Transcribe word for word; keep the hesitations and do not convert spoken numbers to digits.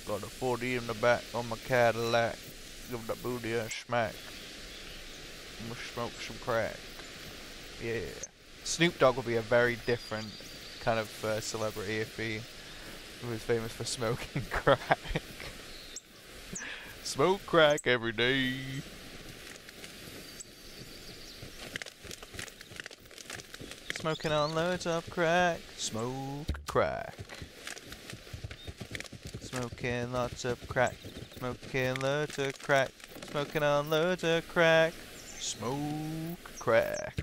Got a forty in the back on my Cadillac. Give that booty a smack. I'ma smoke some crack. Yeah. Snoop Dogg would be a very different kind of uh, celebrity if he was famous for smoking crack. Smoke crack every day. Smoking on loads of crack. Smoke crack. Smoking lots of crack. Smoking loads of crack. Smoking on loads of crack. Smoke crack.